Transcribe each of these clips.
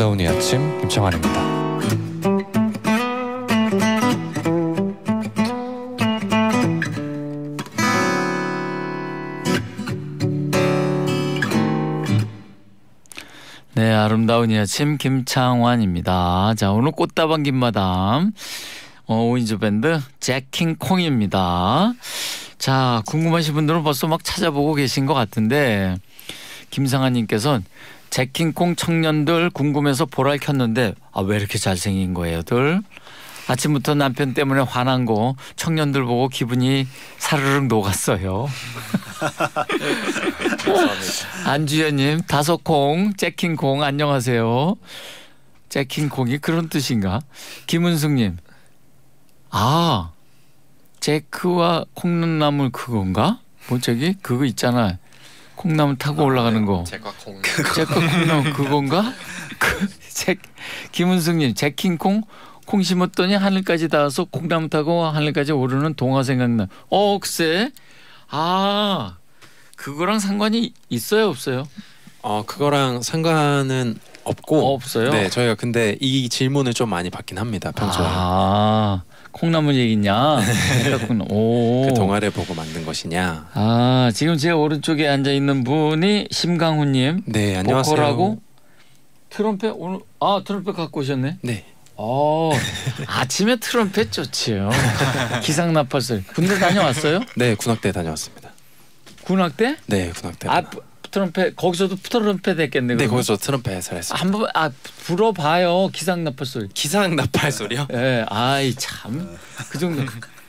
아름다운 이 아침 김창완입니다. 네, 아름다운 이 아침 김창완입니다. 자, 오늘 꽃다방 김마담 5인조 밴드 잭킹콩입니다. 자, 궁금하신 분들은 벌써 막 찾아보고 계신 것 같은데 김상아님께서는 잭킹콩 청년들 궁금해서 보라를 켰는데 왜 이렇게 잘생긴 거예요들? 아침부터 남편 때문에 화난 거 청년들 보고 기분이 사르륵 녹았어요. 안주현님 다섯콩 잭킹콩 안녕하세요. 잭킹콩이 그런 뜻인가? 김은숙님 제크와 콩나물 그건가? 뭐 저기 그거 있잖아. 콩나물 타고 올라가는 거. 제과 콩나물 그건가? 김은숙님 잭킹콩 콩 심었더니 하늘까지 닿아서 콩나물 타고 하늘까지 오르는 동화 생각나. 글쎄. 그거랑 상관이 있어요 없어요? 그거랑 상관은 없고 없어요? 네, 저희가 근데 이 질문을 좀 많이 받긴 합니다. 평소에. 콩나물 얘기냐? 그 동화를 보고 만든 것이냐? 지금 제 오른쪽에 앉아 있는 분이 심강훈님. 네, 안녕하세요. 보컬하고 트럼펫 오늘 트럼펫 갖고 오셨네. 네. 아침에 트럼펫 좋지요. 기상나팔소리. 군대 다녀왔어요? 네, 군악대 다녀왔습니다. 군악대? 네, 군악대. 트럼펫 거기서도 트럼펫 했겠네. 네, 거기서 트럼펫을 했습니다. 한번 불어봐요. 기상나팔 소리. 기상나팔 소리요? 네, 참 그 정도.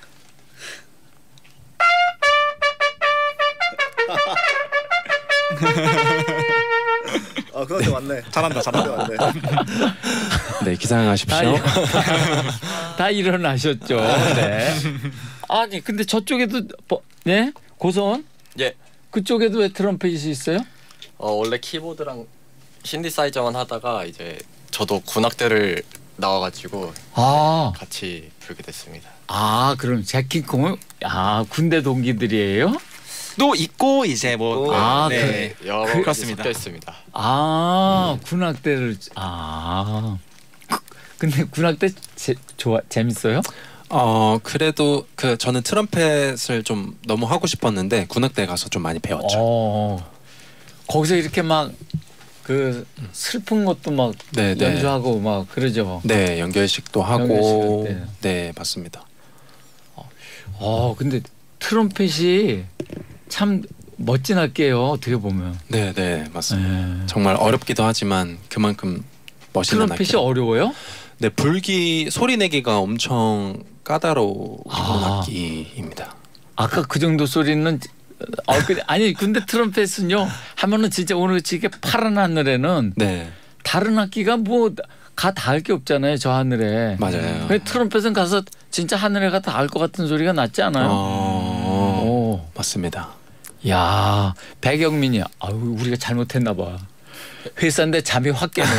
그것도 맞네. 잘한다. 맞네. 네, 기상하십시오. 다 일어나셨죠. 네. 아니 근데 저쪽에도 고선? 예. 그쪽에도 왜 트럼펫이 있어요? 원래 키보드랑 신디사이저만 하다가 이제 저도 군악대를 나와가지고 같이 불게 됐습니다. 그럼 잭킹콩은 군대 동기들이에요? 또 있고 이제 네, 여러 그렇습니다. 섞여 있습니다. 군악대를 근데 군악대 재밌어요? 그래도 저는 트럼펫을 좀 너무 하고 싶었는데 군악대 가서 좀 많이 배웠죠. 거기서 이렇게 막 슬픈 것도 막 연주하고 막 그러죠. 네, 연결식도 하고. 네, 맞습니다. 근데 트럼펫이 참 멋진 악기예요. 어떻게 보면. 네, 맞습니다. 정말 어렵기도 하지만 그만큼 멋있는 악기. 트럼펫이 어려워요? 네, 불기 소리 내기가 엄청 까다로운 악기입니다. 아까 그 정도 소리는 근데 트럼펫은요 하면은 진짜 오늘 지금 파란 하늘에는 다른 악기가 가 닿을 게 없잖아요. 저 하늘에. 맞아요. 근데 트럼펫은 가서 진짜 하늘에 가 닿을 것 같은 소리가 났지 않아요? 맞습니다. 야, 백영민이 우리가 잘못했나 봐. 회사인데 잠이 확 깨네.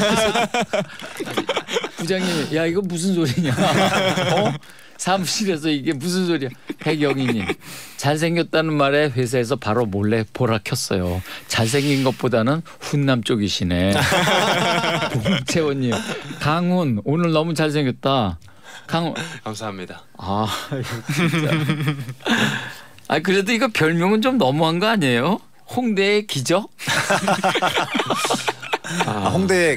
부장님이 이거 무슨 소리냐? 사무실에서 이게 무슨 소리야? 백영희님 잘생겼다는 말에 회사에서 바로 몰래 보라 켰어요. 잘생긴 것보다는 훈남 쪽이시네. 봉채원님 강훈 오늘 너무 잘생겼다. 강훈 감사합니다. 진짜. 그래도 이거 별명은 좀 너무한 거 아니에요? 홍대의 기적? 홍대의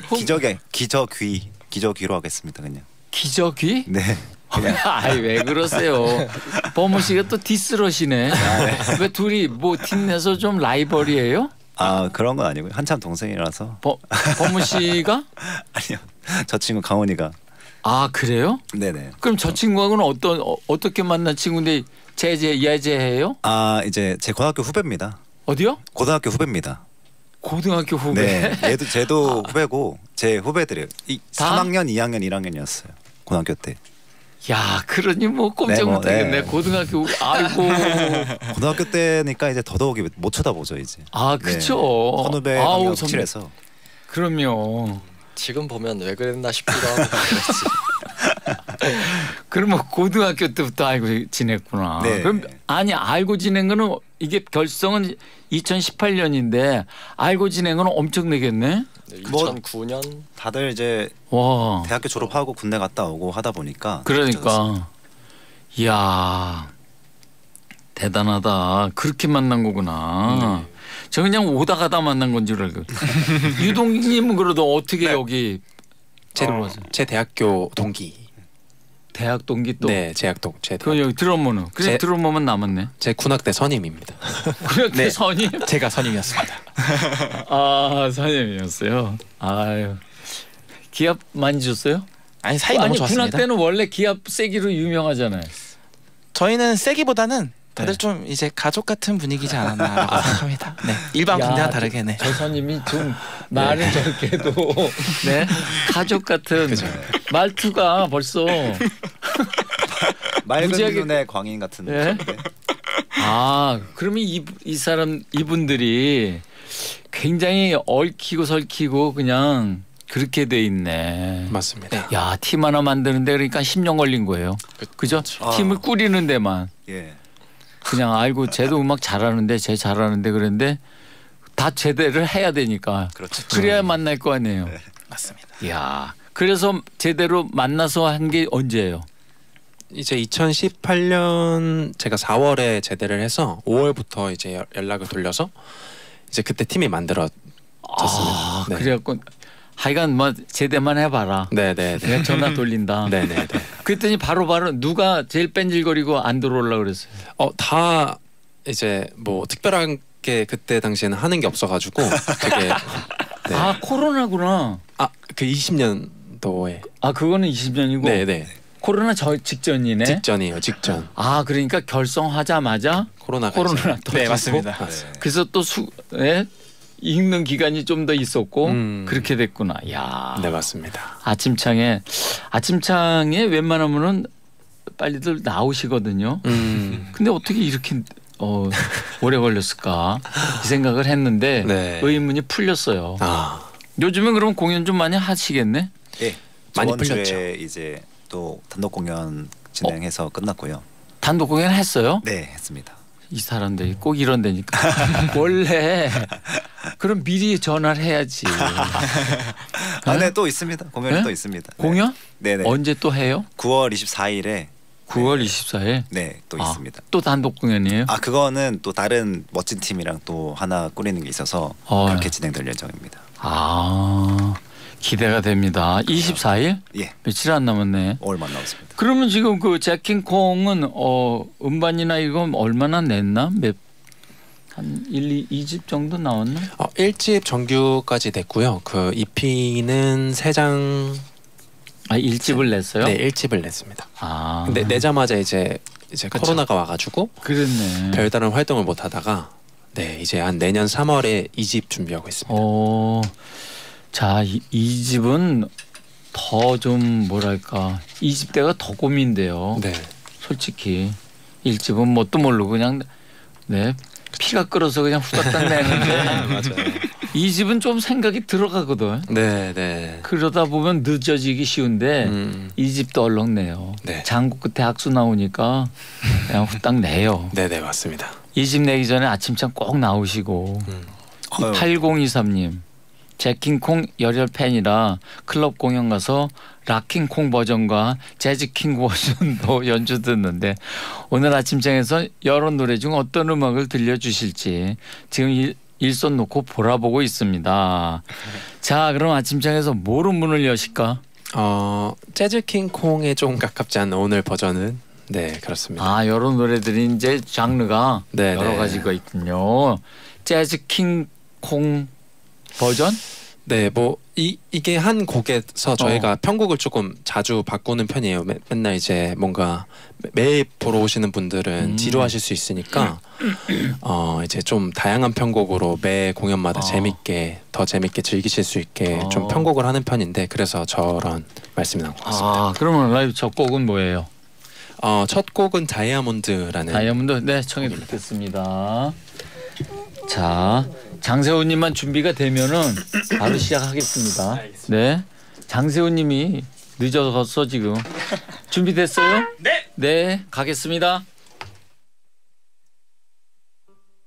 기저귀로 하겠습니다 그냥. 기저귀? 네. 왜 그러세요? 버무 씨가 또 디스러시네. 왜 둘이 팀내서 좀 라이벌이에요? 그런 건 아니고요. 한참 동생이라서. 버무 씨가? 아니요. 저 친구 강원이가. 그래요? 네네. 그럼 저 친구하고는 어떻게 만난 친구인데 예제해요? 이제 제 고등학교 후배입니다. 어디요? 고등학교 후배입니다. 고등학교 후배? 네. 쟤도 후배고 제 후배들이에요. 3학년, 2학년, 1학년이었어요. 고등학교 때. 야, 그러니 꼼짝 못하겠네. 고등학교 아이고. 고등학교 때니까 이제 더더욱이 못 쳐다보죠 이제. 그렇죠. 선후배가 확실해서. 그럼요. 지금 보면 왜 그랬나 싶기도 하고. 그러면 고등학교 때부터 알고 지냈구나. 네. 그럼 알고 지낸 거는 이게 결성은 2018년인데 알고 지낸 건 엄청 내겠네. 네, 뭐 2009년 다들 이제 와. 대학교 졸업하고 군대 갔다 오고 하다 보니까 그러니까 이야 대단하다. 그렇게 만난 거구나. 저 그냥 오다 가다 만난 건 줄 알고. 유동님은 그래도 어떻게 여기 제 대학교 동기. 대학 동기 또. 네, 제 대학. 그 여기 드러머는 그래 제- 드러머만 남았네. 제 군악대 선임입니다. 그렇게 네. 선임. 제가 선임이었습니다. 아 선임이었어요. 아유 기합 많이 줬어요? 아니 사이 너무 아니 좋았습니다. 군악 때는 원래 기합 세기로 유명하잖아요. 저희는 세기보다는 다들 네. 좀 이제 가족 같은 분위기지 않았나라고 생각합니다. 네, 일반 군대와 다르게 네. 저 선임이 좀 말은 저렇게 해도 네 가족 같은 말투가 벌써 맑은 무지하게- 눈의 광인 같은 네. 느낌인데. 아 그러면 이 사람 이분들이 굉장히 얽히고 설키고 그냥 그렇게 돼 있네. 맞습니다. 야 팀 하나 만드는데 그러니까 10년 걸린 거예요. 그죠? 팀을 꾸리는 데만 예. 그냥 알고 쟤도 음악 잘하는데 쟤 잘하는데 그런데 다 제대를 해야 되니까 그렇죠. 그래야 만날 거 아니에요. 맞습니다. 야 그래서 제대로 만나서 한 게 언제예요? 이제 2018년 제가 4월에 제대를 해서 5월부터 이제 연락을 돌려서 이제 그때 팀이 만들어졌습니다. 아, 네. 그래갖고 하여간 뭐 제대만 해봐라. 네네네. 내가 전화 돌린다. 네네네. 그랬더니 바로 누가 제일 뺀질거리고 안 들어오려고 그랬어요. 다 이제 뭐 특별하게 그때 당시에는 하는 게 없어가지고 되게 네. 아 코로나구나. 그 20년도에 아 그거는 20년이고 네네 코로나 저 직전이네. 직전이에요. 직전 아 그러니까 결성하자마자 코로나가 코로나 이제- 터지고 네, 맞습니다. 그래서 또 읽는 기간이 좀 더 있었고 그렇게 됐구나. 야. 네 맞습니다. 아침창에 웬만하면은 빨리들 나오시거든요. 근데 어떻게 이렇게 오래 걸렸을까 이 생각을 했는데 네. 의문이 풀렸어요. 요즘은 그럼 공연 좀 많이 하시겠네? 예. 많이 저번 주에 풀렸죠. 이제 또 단독 공연 진행해서 끝났고요. 단독 공연 했어요? 네, 했습니다. 이 사람들이 꼭 이런 데니까 원래 그럼 미리 전화를 해야지. 네, 또 있습니다. 공연이 네? 또 있습니다. 네. 공연? 네네. 언제 또 해요? 9월 24일에 9월 24일? 네, 또 있습니다. 또 단독 공연이에요? 그거는 또 다른 멋진 팀이랑 또 하나 꾸리는 게 있어서 그렇게 진행될 예정입니다. 기대가 됩니다. 24일? 예. 며칠 안 남았네. 얼마 남았습니다. 그러면 지금 그 잭킹콩은 음반이나 이거 얼마나 냈나? 한 2집 정도 나왔나? 1집 정규까지 됐고요. 그 EP는 3장 1집을 냈어요? 네 1집을 냈습니다. 근데 내자마자 이제 그쵸. 코로나가 와가지고 그랬네. 별다른 활동을 못 하다가 네 이제 한 내년 3월에 2집 준비하고 있습니다. 자, 이 집은 더 좀 뭐랄까 2집 때가 더 고민돼요. 네. 솔직히 1집은 뭣도 모르고 그냥 피가 끓어서 그냥 후다닥 내는데 맞아요. 2집은 좀 생각이 들어가거든. 네. 그러다 보면 늦어지기 쉬운데 2집도 얼렁 내요. 네. 장구 끝에 악수 나오니까 그냥 후딱 내요. 네네 맞습니다. 2집 내기 전에 아침잠 꼭 나오시고 8023님 잭킹콩 열혈 팬이라 클럽 공연 가서 락킹콩 버전과 재즈킹 버전도 연주 듣는데 오늘 아침장에서 여러 노래 중 어떤 음악을 들려주실지 지금 일손 놓고 보라보고 있습니다. 자 그럼 아침장에서 뭐로 문을 여실까? 재즈 킹콩에 좀 가깝지 않은 오늘 버전은 네 그렇습니다. 여러 노래들이 이제 장르가 네, 여러 네. 가지가 있군요. 재즈킹콩 버전? 네, 뭐 이게 한 곡에서 저희가 편곡을 조금 자주 바꾸는 편이에요. 맨날 이제 뭔가 매일 보러 오시는 분들은 지루하실 수 있으니까 이제 좀 다양한 편곡으로 매 공연마다 더 재밌게 즐기실 수 있게 좀 편곡을 하는 편인데 그래서 저런 말씀이 나온 것 같습니다. 그러면 라이브 첫 곡은 뭐예요? 첫 곡은 다이아몬드라는 다이아몬드 네 청해 듣겠습니다. 자 장세호님만 준비가 되면은 바로 시작하겠습니다. 네 장세호님이 늦어서 지금 준비됐어요? 네 가겠습니다.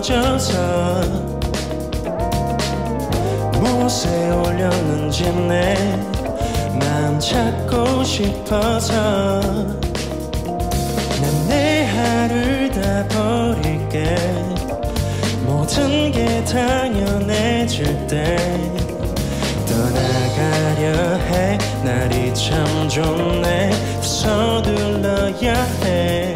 흩어져서 무엇에 올렸는지 내 마음 찾고 싶어서 난 내 하루를 다 버릴게 모든 게 당연해질 때 떠나가려 해 날이 참 좋네 서둘러야 해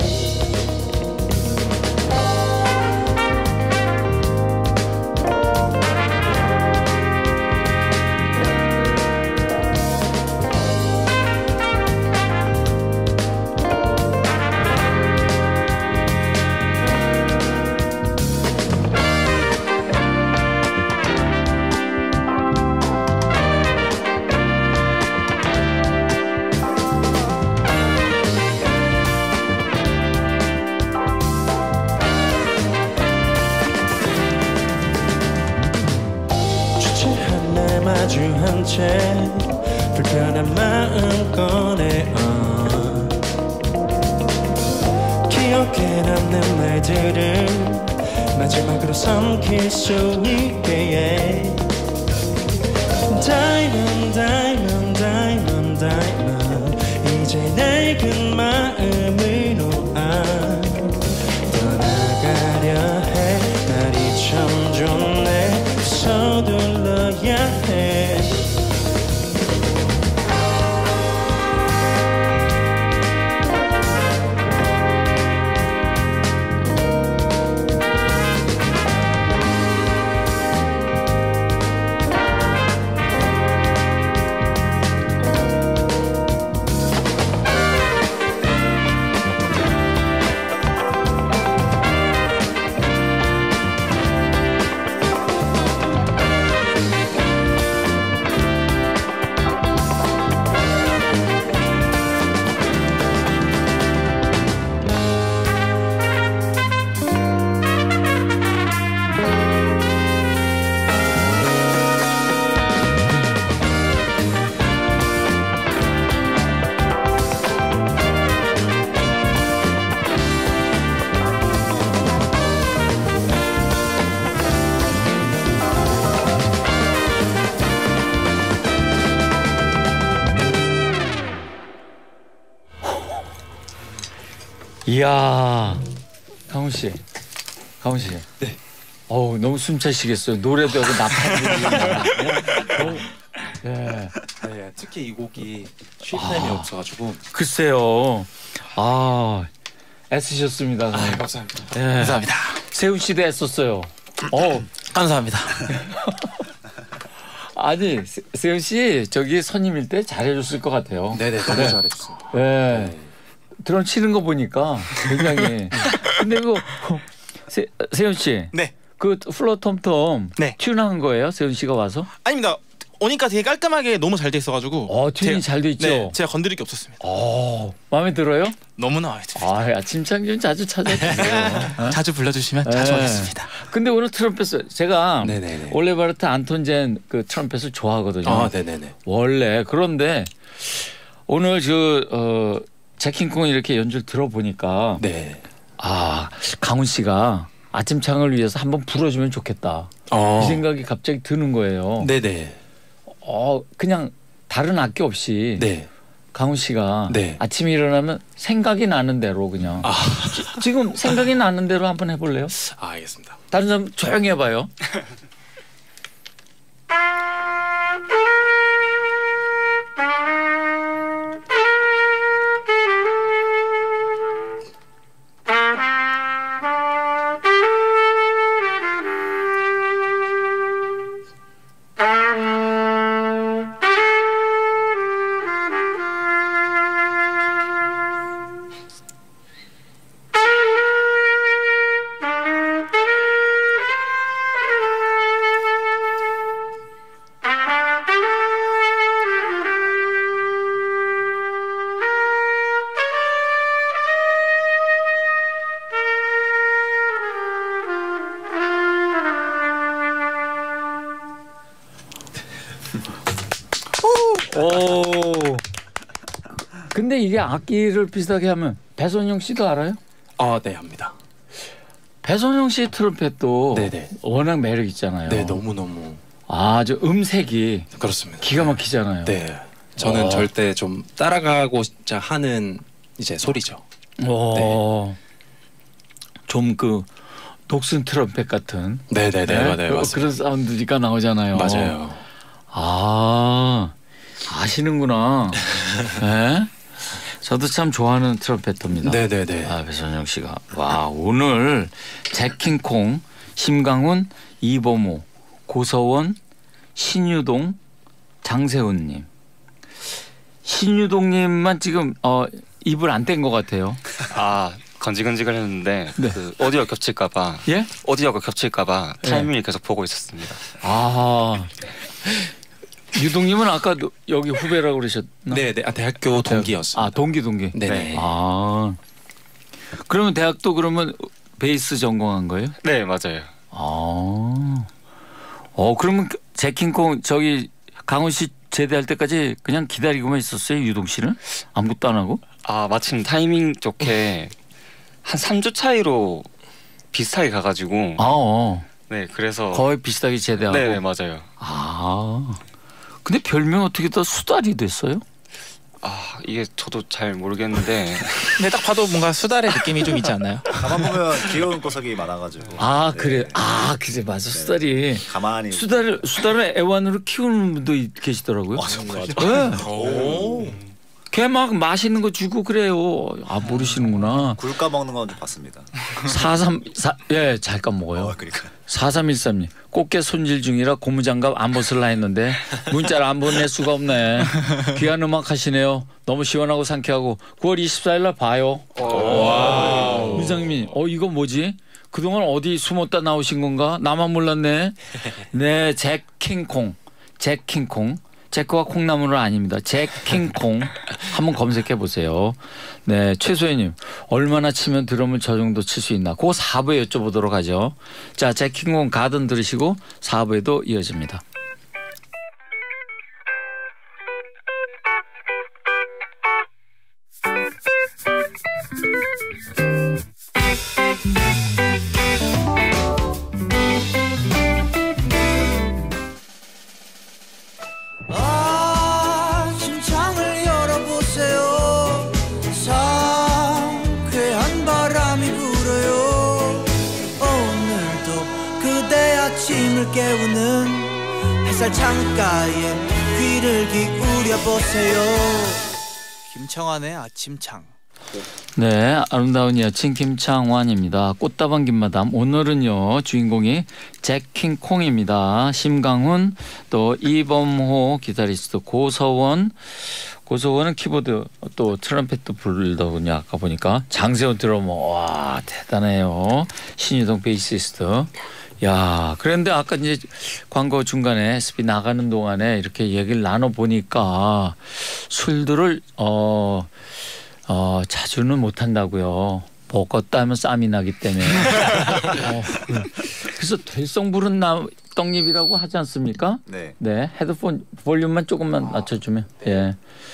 마주한 채 불편한 마음 꺼내 기억에 남는 말들을 마지막으로 삼킬 수 있게 Diamond, diamond, diamond, diamond 이제 낡은 마음으로 떠나가려 해 날이 참 좋네 서둘러야 해 이야, 강훈 씨. 네. 어우, 너무 숨차시겠어요. 노래도 하고 나팔도 네, 특히 이 곡이 쉴 타임이 없어가지고. 글쎄요. 애쓰셨습니다. 감사합니다. 네. 감사합니다. 세훈 씨도 애썼어요. 감사합니다. 아니, 세훈 씨 저기 선임일 때 잘해줬을 것 같아요. 네네, 너무 잘해줬습니다. 네. 드럼 치는 거 보니까 굉장히. 근데 그 세훈 씨. 네. 그 플로 톰톰 네. 튠한 거예요? 세훈 씨가 와서? 아닙니다. 오니까 되게 깔끔하게 너무 잘 돼 있어가지고. 튠이 잘 돼 있죠. 네, 제가 건드릴 게 없었습니다. 마음에 들어요? 너무나 마음에 듭니다. 아침창 좀 자주 찾아주세요. 자주 불러주시면 자주 하겠습니다. 근데 오늘 트럼펫을 제가 네네네. 올레바르트 안톤젠 그 트럼펫을 좋아하거든요. 네네네. 원래 그런데 오늘 제킹콩 이렇게 연주를 들어보니까 네. 강훈 씨가 아침창을 위해서 한번 불어주면 좋겠다. 이 생각이 갑자기 드는 거예요. 네네. 그냥 다른 악기 없이 네. 강훈 씨가 네. 아침에 일어나면 생각이 나는 대로 그냥 지금 생각이 나는 대로 한번 해볼래요? 알겠습니다. 다른 사람 조용히 해봐요. 근데 이게 악기를 비슷하게 하면 배선영 씨도 알아요? 네, 합니다. 배선영 씨 트럼펫도 네네. 워낙 매력 있잖아요. 네, 너무 아주 음색이 그렇습니다. 기가 막히잖아요. 네, 저는 절대 좀 따라가고자 하는 이제 소리죠. 네. 좀 그 녹슨 트럼펫 같은. 네네네, 맞아요, 맞습니다. 그런 사운드가 나오잖아요. 맞아요. 아시는구나. 네? 저도 참 좋아하는 트럼펫터입니다. 네네네. 배선영 씨가 와 오늘 잭킹콩, 심강훈, 이범호, 고서원, 신유동, 장세훈님. 신유동님만 지금 입을 안 뗀 것 같아요. 건지근지근했는데 네. 그 오디오 겹칠까봐 예? 오디오가 겹칠까봐 네. 타이밍을 계속 보고 있었습니다. 유동님은 아까 여기 후배라고 그러셨나? 네네. 대학교 동기였어요. 동기. 네네. 그러면 대학도 그러면 베이스 전공한 거예요? 네, 맞아요. 그러면 잭킹콩 저기 강훈 씨 제대할 때까지 그냥 기다리고만 있었어요, 유동 씨는? 아무것도 안 하고? 마침 타이밍 좋게 한 3주 차이로 비슷하게 가가지고 네, 그래서 거의 비슷하게 제대하고. 네, 맞아요. 근데 별명 어떻게 다 수달이 됐어요? 이게 저도 잘 모르겠는데 근데 딱 봐도 뭔가 수달의 느낌이 좀 있지 않나요? 가만 보면 귀여운 구석이 많아가지고. 그래. 그래 맞아. 수달이. 가만히. 수달을 애완으로 키우는 분도 계시더라고요. 정말. 네. 걔 막 맛있는 거 주고 그래요. 모르시는구나. 굴 까먹는 건 봤습니다. 잘 까먹어요. 그러니까. 4313님 꽃게 손질 중이라 고무장갑 안 벗을라 했는데 문자를 안 보낼 수가 없네. 귀한 음악 하시네요. 너무 시원하고 상쾌하고 9월 24일 날 봐요. 민상님이 이거 뭐지? 그동안 어디 숨었다 나오신 건가? 나만 몰랐네. 네, 잭킹콩. 잭크와 콩나물은 아닙니다. 잭킹콩 한번 검색해 보세요. 네, 최소연님 얼마나 치면 드럼을 저 정도 칠 수 있나? 그거 4부에 여쭤보도록 하죠. 자, 잭킹콩 가든 들으시고 4부에도 이어집니다. 심장을 열어보세요. 상쾌한 바람이 불어요. 오늘도 그대 아침을 깨우는 햇살 창가에 귀를 기울여보세요. 김청환의 아침창. 네, 아름다운 여친 김창완입니다. 꽃다방 김마담. 오늘은요 주인공이 잭킹콩입니다. 심강훈, 또 이범호 기타리스트, 고서원은 키보드, 또 트럼펫도 부르더군요. 아까 보니까 장세훈 드러머. 와 대단해요. 신유동 베이시스트. 야, 그런데 아까 이제 광고 중간에 SB 나가는 동안에 이렇게 얘기를 나눠 보니까 술들을 자주는 못 한다고요. 먹었다 하면 쌈이 나기 때문에. 그래서 될성 부른 떡잎이라고 하지 않습니까? 네. 네, 헤드폰 볼륨만 조금만 낮춰주면. 네. 예.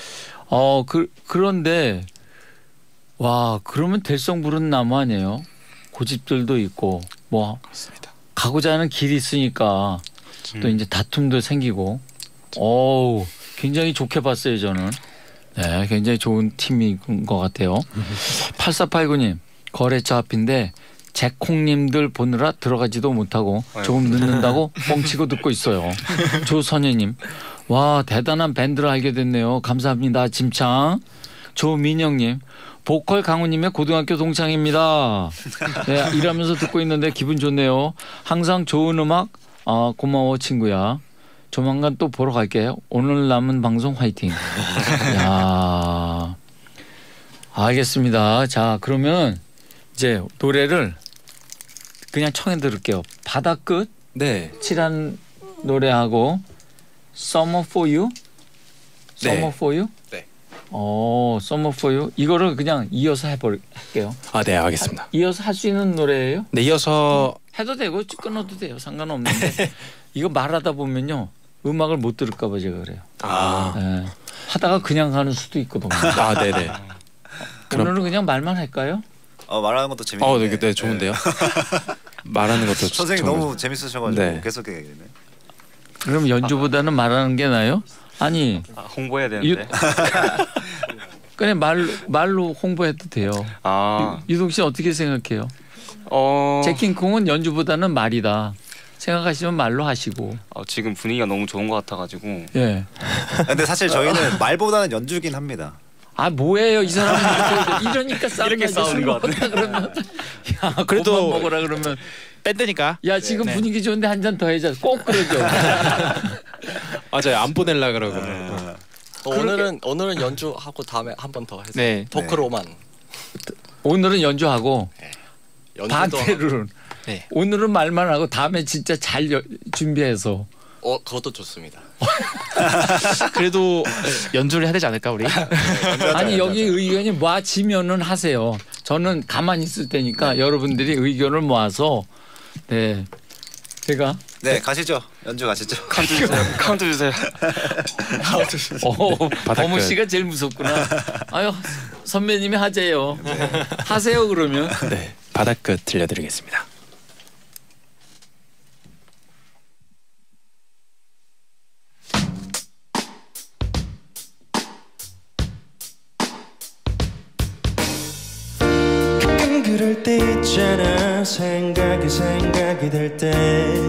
그런데 와, 그러면 될성 부른 나무 아니에요? 고집들도 있고 뭐 맞습니다. 가고자 하는 길이 있으니까 또 이제 다툼도 생기고. 굉장히 좋게 봤어요, 저는. 네, 굉장히 좋은 팀인 것 같아요. 8489님 거래처 앞인데 잭콩님들 보느라 들어가지도 못하고 조금 늦는다고 뻥치고 듣고 있어요. 조선혜님 와 대단한 밴드를 알게 됐네요. 감사합니다. 짐창. 조민영님 보컬 강우님의 고등학교 동창입니다. 네, 일하면서 듣고 있는데 기분 좋네요. 항상 좋은 음악 고마워 친구야. 조만간 또 보러 갈게요. 오늘 남은 방송 화이팅. 야, 알겠습니다. 자, 그러면 이제 노래를 그냥 청해 들을게요. 바다끝 네. 칠한 노래하고 Summer for You. Summer for You? 네. Summer for You. 이거를 그냥 이어서 할게요. 네, 알겠습니다. 이어서 할 수 있는 노래예요? 네, 이어서 해도 되고 끊어도 돼요. 상관없는데 이거 말하다 보면요 음악을 못 들을까 봐 제가 그래요. 네. 하다가 그냥 가는 수도 있거든요. 네네. 오늘은 그냥 말만 할까요? 말하는 것도 재밌는데. 네, 좋은데요. 말하는 것도 선생님 너무 재밌으셔가지고 네. 계속 얘기네. 그럼 연주보다는 말하는 게 나요? 아니 홍보해야 되는데. 그래 말로 홍보해도 돼요. 유동 씨 어떻게 생각해요? 제킹콩은 연주보다는 말이다. 생각하시면 말로 하시고. 지금 분위기가 너무 좋은 것 같아가지고. 예. 근데 사실 저희는 말보다는 연주긴 합니다. 뭐예요 이 사람은 이러니까 이렇게 싸우는 것 같아. 그러면 야 그래도 먹으라 그러면 밴드니까. 야 지금 분위기 좋은데 한 잔 더 해자. 꼭 그러죠. 맞아요. 안 보낼라 그러고. 오늘은 연주하고 다음에 한 번 더 해서 네. 토크로만. 오늘은 연주하고 연주도 반대로는 네. 오늘은 말만 하고 다음에 진짜 잘 준비해서. 그것도 좋습니다. 그래도 연주를 해야 되지 않을까 우리? 아니 여기 의견이 모아지면은 하세요. 저는 가만히 있을 테니까 여러분들이 의견을 모아서 네 제가 네 가시죠. 연주 가시죠. 카운트 주세요. 범우 씨가 제일 무섭구나. 아유 선배님이 하재요. 하세요 그러면. 네 바닥끝 들려드리겠습니다. 그럴 때 있잖아 생각이 될 때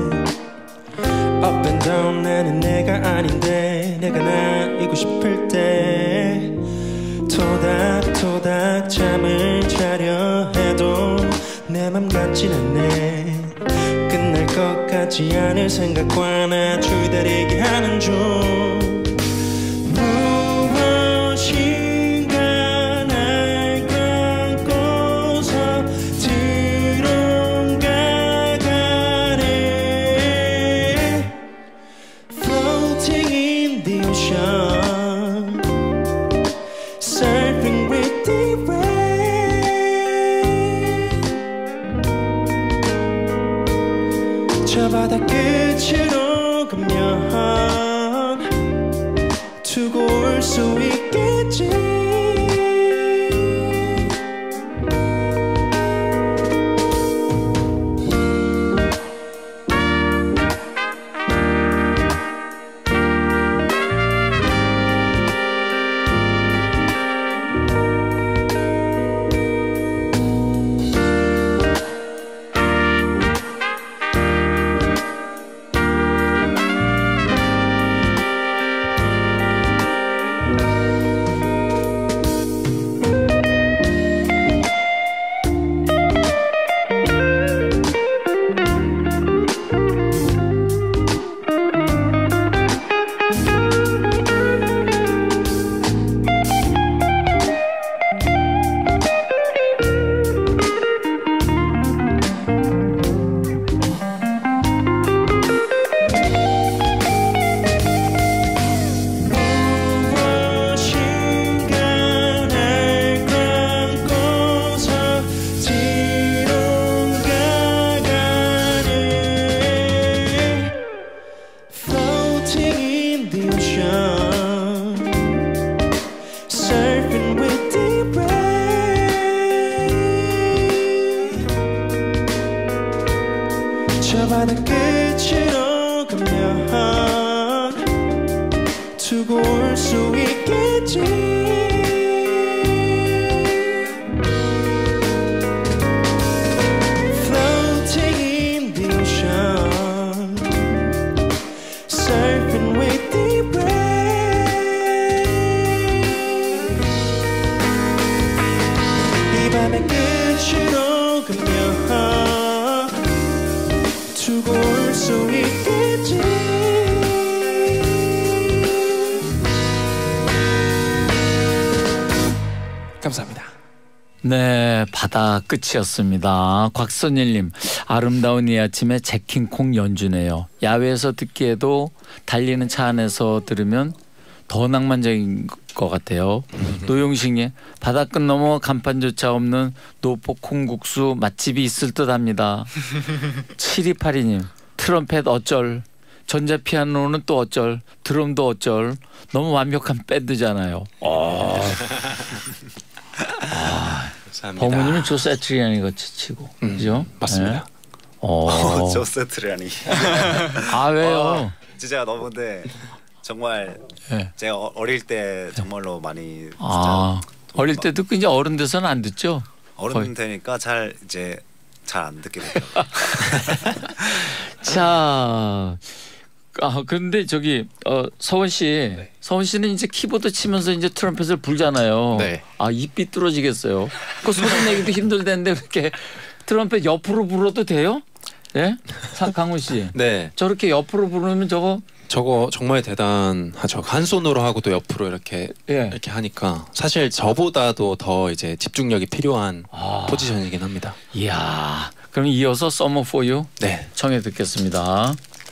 Up and down 나는 내가 아닌데 내가 나이고 싶을 때 토닥토닥 잠을 자려 해도 내 맘 같진 않네 끝날 것 같지 않을 생각과 나 줄다리기 하는 중 저 바다 끝으로 가면 두고 올 수 있겠지 저 바다 끝으로 가면 두고 올 수 있겠지 Floating in the ocean Surfing with the rain 이 밤의 끝으로 가면 두고 올 수 있겠지 감사합니다. 네, 바다 끝이었습니다. 곽선일님, 아름다운 이 아침에 제킹콩 연주네요. 야외에서 듣기에도 달리는 차 안에서 들으면 더 낭만적인 것 같아요. 노용식님, 바다끝 넘어 간판조차 없는 노포 콩국수 맛집이 있을 듯합니다. 7282님, 트럼펫 어쩔, 전자피아노는 또 어쩔, 드럼도 어쩔. 너무 완벽한 밴드잖아요. 감사합니다. 버무님은 조 세트리아니 같이 치고 그죠? 맞습니다. 저 세트라니. 아 왜요? 진짜 너무 근데 정말 네. 제가 어릴 때 정말로 많이 진짜 아 어릴 때 듣고 이제 어른 돼서는 안 듣죠? 어른 되니까 잘 안 듣게 되더라고요. 자, 근데 저기 서원 씨, 서원 씨는 이제 키보드 치면서 이제 트럼펫을 불잖아요. 네. 아, 입 삐뚤어지겠어요. 그 소리 내기도 힘들던데 그렇게 트럼펫 옆으로 불어도 돼요? 예? 강훈 씨. 네. 저렇게 옆으로 부르면 저거 정말 대단하죠. 한 손으로 하고도 옆으로 이렇게 하니까 사실 저보다도 더 이제 집중력이 필요한 포지션이긴 합니다. 이야. 그럼 이어서 Summer for You 네. 청해 듣겠습니다.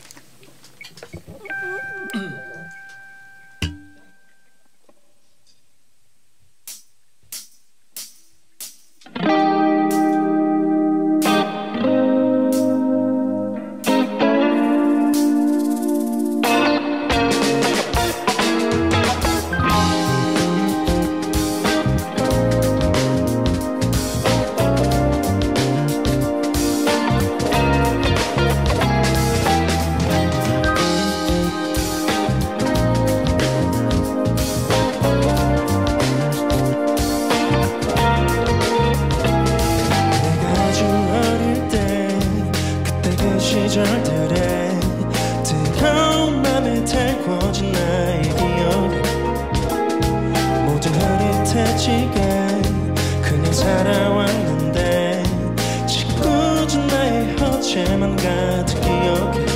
시절들의 뜨거운 맘에 달궈진 나의 기억 모든 흐릿해지게 그냥 살아왔는데 짓궂은 나의 허재만 가득 기억해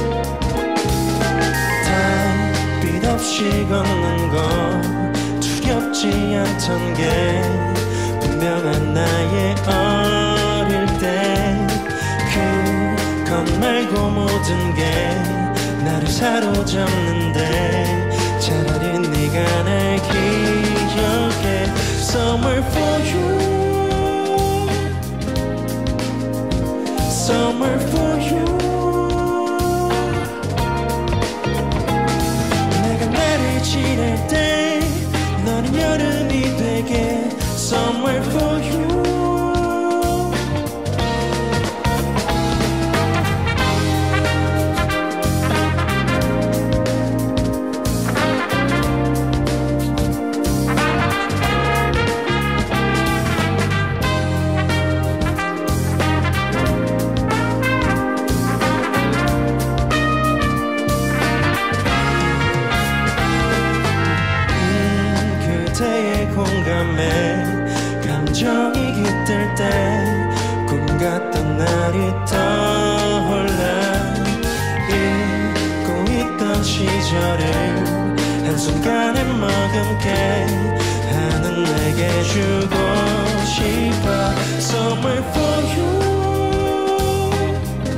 달빛 없이 걷는 건 두렵지 않던 게 분명한 나의 어릴 때 그것 말고 모든 게 나를 사로잡는데 차라리 네가 날 기억해 Somewhere for you Somewhere for you 내가 나를 지낼 때 너는 여름이 되게 Somewhere for you 그대의 공감에 감정이 깃들 때 꿈 같던 날이 떠올라 잊고 있던 시절을 한순간에 머금게 하는 내게 주고 싶어 Somewhere for you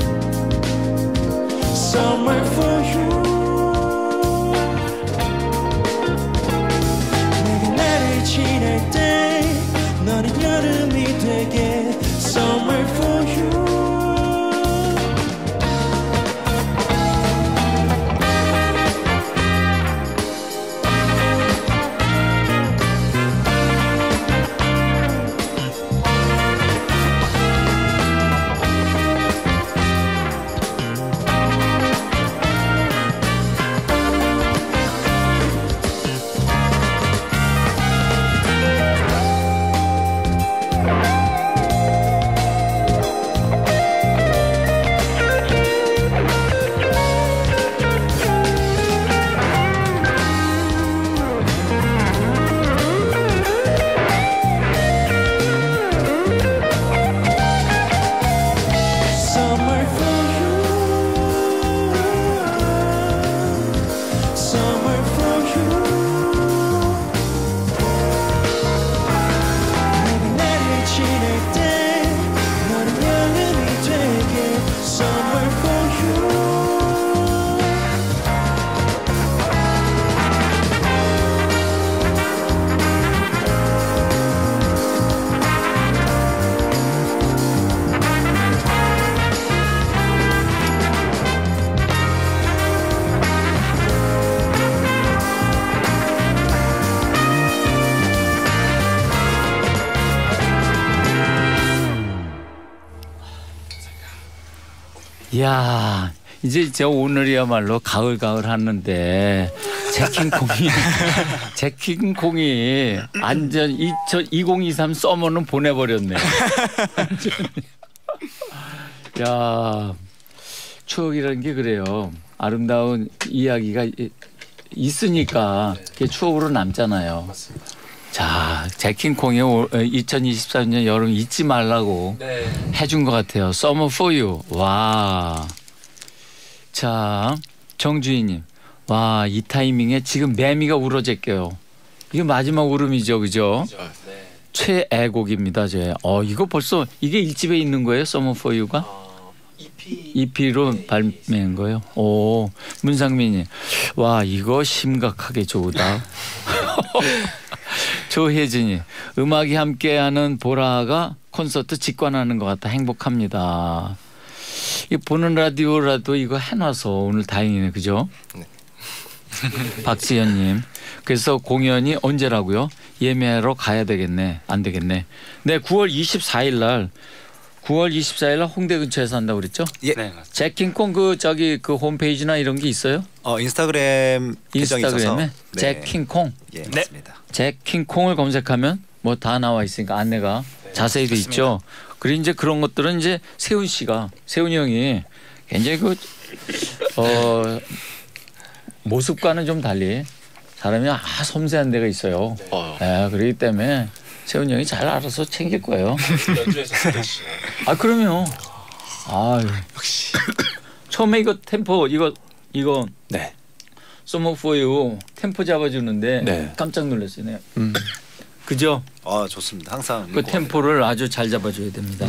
Somewhere for you 지낼 때 너는 여름이 되게 Somewhere for you 이야 이제 저 오늘이야말로 가을 하는데 제킹콩이 완전 2023 서머는 보내버렸네. 야 추억이라는 게 그래요. 아름다운 이야기가 있으니까 그게 추억으로 남잖아요. 자, 제킹콩이 2024년 여름 잊지 말라고 해준 것 같아요. Summer for you. 와. 자, 정주희님. 와, 이 타이밍에 지금 매미가 울어제껴요. 이게 마지막 울음이죠, 그죠? 네. 최애곡입니다, 제. 이거 벌써 이게 1집에 있는 거예요, Summer for you가? EP로 발매한 거예요. 오, 문상민이. 와, 이거 심각하게 좋다. 조혜진이 음악이 함께하는 보라가 콘서트 직관하는 것 같아 행복합니다. 이 보는 라디오라도 이거 해놔서 오늘 다행이네, 그죠? 네. 박지현님. 그래서 공연이 언제라고요? 예매하러 가야 되겠네. 안 되겠네. 네, 9월 24일 날 홍대 근처에서 한다고 그랬죠? 예. 네, 맞습니다. 제킹콩 그 홈페이지나 이런 게 있어요? 인스타그램 계정이 있어서. 인스타그램에 네. 제킹콩. 예, 맞습니다. 제킹콩을 검색하면 뭐 다 나와 있으니까 안내가 자세히 돼 있죠. 그리고 이제 그런 것들은 이제 세훈이 형이 굉장히 모습과는 좀 달리 사람이 섬세한 데가 있어요. 네, 그렇기 때문에 세훈이 형이 잘 알아서 챙길 거예요. 연주에서 스테이시. 그럼요. 역시. 처음에 이거 템포 이거 네. Summer for you 템포 잡아주는데 네. 깜짝 놀랐어요. 네. 그죠? 좋습니다. 항상 그 템포를 아주 잘 잡아줘야 됩니다.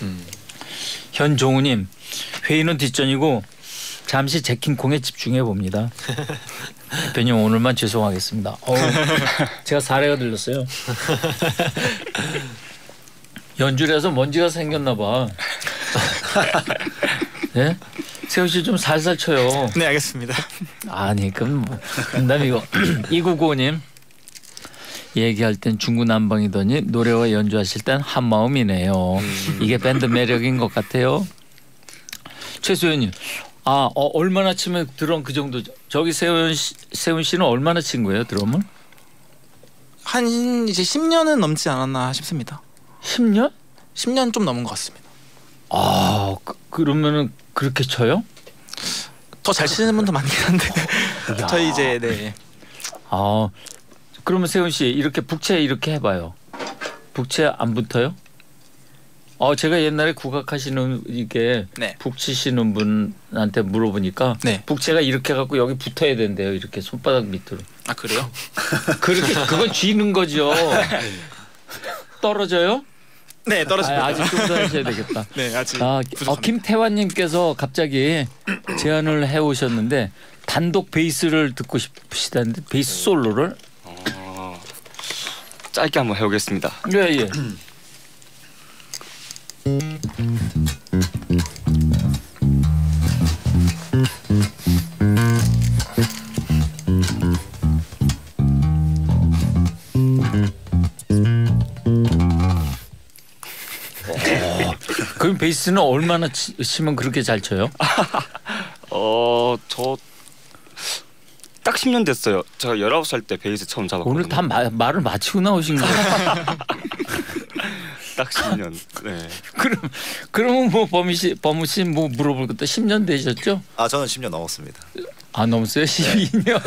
현종우님 회의는 뒷전이고 잠시 제킹콩에 집중해 봅니다. 대표님 오늘만 죄송하겠습니다. 제가 사례가 들렸어요. 연주를 해서 먼지가 생겼나 봐. 네? 세훈 씨 좀 살살 쳐요. 네, 알겠습니다. 아니 그럼 뭐 농담이고. 2995님 얘기할 땐 중구난방이더니 노래와 연주하실 땐 한마음이네요. 이게 밴드 매력인 것 같아요. 최소연님 얼마나 치면 드럼 그 정도. 저기 세훈 씨는 얼마나 친 거예요 드럼을? 한 이제 10년은 넘지 않았나 싶습니다. 10년? 10년 좀 넘은 것 같습니다. 그러면은 그렇게 쳐요? 더 잘 치는 분도 많긴 한데 저희 이제 네. 그러면 세훈 씨 이렇게 북채 이렇게 해봐요. 북채 안 붙어요? 제가 옛날에 국악하시는 이게 네. 북 치시는 분한테 물어보니까 네. 북채가 이렇게 갖고 여기 붙어야 된대요. 이렇게 손바닥 밑으로. 그래요? 그건 쥐는 거죠. 떨어져요? 네, 떨어집니다. 아직 좀 더 하셔야 되겠다. 네, 아직 김태환님께서 갑자기 제안을 해오셨는데 단독 베이스를 듣고 싶으시다는데 베이스 솔로를? 짧게 한번 해보겠습니다. 예. 그럼 베이스는 얼마나 치면 그렇게 잘 쳐요? 저 딱 10년 됐어요. 제가 19살 때 베이스 처음 잡았거든요. 오늘 다 말을 마치고 나오신 거예요? 딱 10년. 네. 그러면 뭐 범우 씨 뭐 물어볼 것도 10년 되셨죠? 저는 10년 넘었습니다. 넘었어요? 12년.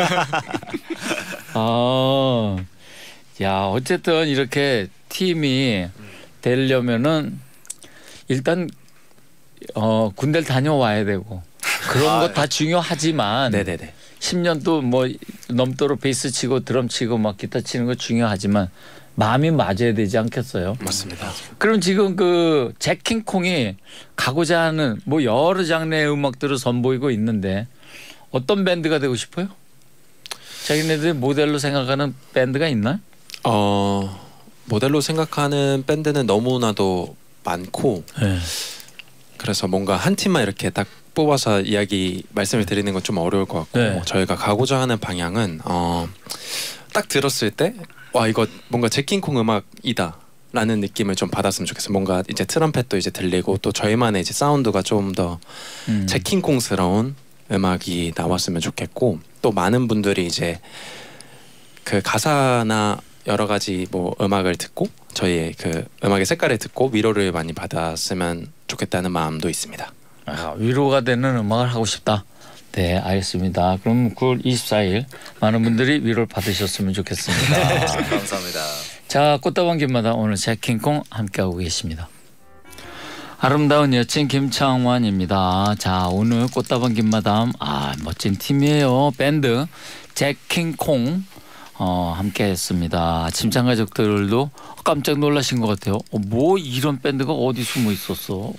야 어쨌든 이렇게 팀이 되려면은 일단 군대를 다녀와야 되고 그런 거 다 중요하지만. 네네네. 10년 또 뭐 넘도록 베이스 치고 드럼 치고 막 기타 치는 거 중요하지만 마음이 맞아야 되지 않겠어요? 맞습니다. 그럼 지금 그 제킹콩이 가고자 하는 뭐 여러 장르의 음악들을 선보이고 있는데 어떤 밴드가 되고 싶어요? 자기네들 모델로 생각하는 밴드가 있나요? 모델로 생각하는 밴드는 너무나도 많고 네. 그래서 뭔가 한 팀만 이렇게 딱 뽑아서 말씀을 드리는 건 좀 어려울 것 같고 네. 저희가 가고자 하는 방향은 딱 들었을 때 와 이거 뭔가 제킹콩 음악이다 라는 느낌을 좀 받았으면 좋겠어요. 뭔가 이제 트럼펫도 이제 들리고 또 저희만의 이제 사운드가 좀 더 제킹콩스러운 음악이 나왔으면 좋겠고 또 많은 분들이 이제 그 가사나 여러 가지 뭐 음악을 듣고 저희의 그 음악의 색깔을 듣고 위로를 많이 받았으면 좋겠다는 마음도 있습니다. 아, 위로가 되는 음악을 하고 싶다. 네, 알겠습니다. 그럼 9월 24일 많은 분들이 위로를 받으셨으면 좋겠습니다. 감사합니다. 자, 꽃다방 김마다 오늘 제킹콩 함께하고 계십니다. 아름다운 여친 김창완입니다. 자, 오늘 꽃다방 김마담 멋진 팀이에요. 밴드 제킹콩 함께했습니다. 아침 참가족들도 깜짝 놀라신 것 같아요. 뭐 이런 밴드가 어디 숨어 있었어.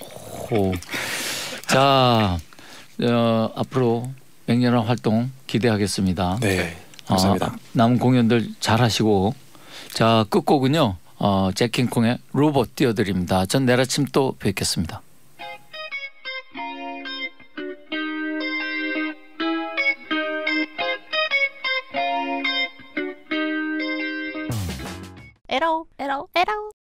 자, 앞으로 맹렬한 활동 기대하겠습니다. 네, 감사합니다. 남은 공연들 잘 하시고. 자, 끝곡은요. 제킹콩의 로봇 띄워드립니다. 전 내일 아침 또 뵙겠습니다. 에러 에러 에러